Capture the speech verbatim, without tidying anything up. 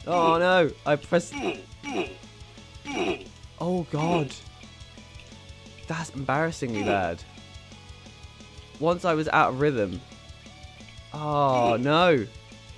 Oh no, I pressed... Oh god. That's embarrassingly bad. Once I was out of rhythm. Oh no.